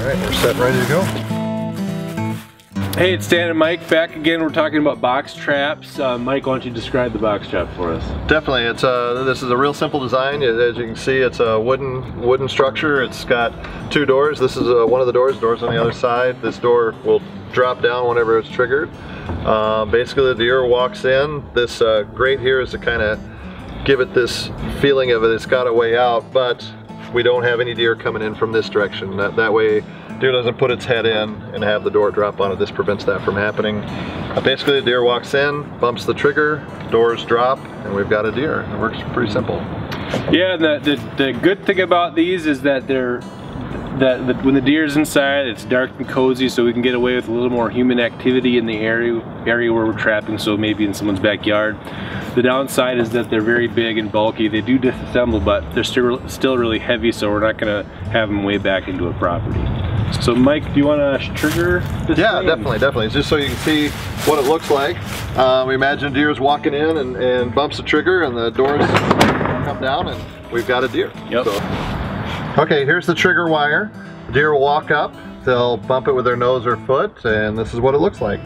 right, we're set and ready to go. Hey, it's Dan and Mike back again. We're talking about box traps. Mike, why don't you describe the box trap for us? Definitely, this is a real simple design. As you can see, it's a wooden structure. It's got two doors. This is one of the doors on the other side. This door will drop down whenever it's triggered. Basically, the deer walks in. This grate here is to kind of give it this feeling of it's got a way out, but we don't have any deer coming in from this direction. That way, deer doesn't put its head in and have the door drop on it. This prevents that from happening. Basically, the deer walks in, bumps the trigger, doors drop, and we've got a deer. It works pretty simple. Yeah, and the good thing about these is that when the deer's inside, it's dark and cozy, so we can get away with a little more human activity in the area where we're trapping, so maybe in someone's backyard. The downside is that they're very big and bulky. They do disassemble, but they're still really heavy, so we're not going to have them way back into a property. So Mike, do you want to trigger this Yeah, thing? definitely. Just so you can see what it looks like. We imagine a deer's walking in and bumps the trigger and the doors come down and we've got a deer. Yep. So, okay, here's the trigger wire. The deer will walk up, they'll bump it with their nose or foot, and this is what it looks like.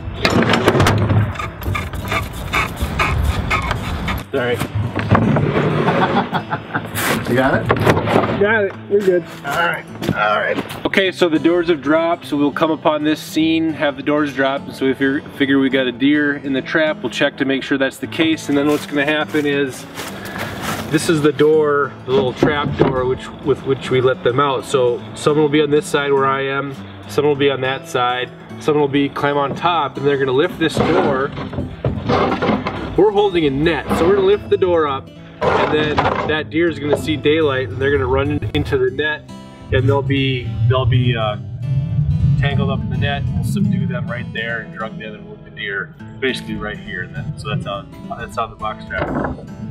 Sorry. You got it? Got it, we're good. Alright. Okay, so the doors have dropped, so we'll come upon this scene, have the doors drop, and so if you figure we got a deer in the trap, we'll check to make sure that's the case, and then what's gonna happen is, this is the door, the little trap door with which we let them out. So someone will be on this side where I am, someone will be on that side, someone will climb on top, and they're gonna lift this door. We're holding a net, so we're gonna lift the door up, and then that deer is gonna see daylight, and they're gonna run into the net, and they'll be tangled up in the net. We'll subdue them right there and drug them and move the deer basically right here. And then, so that's how the box trap works.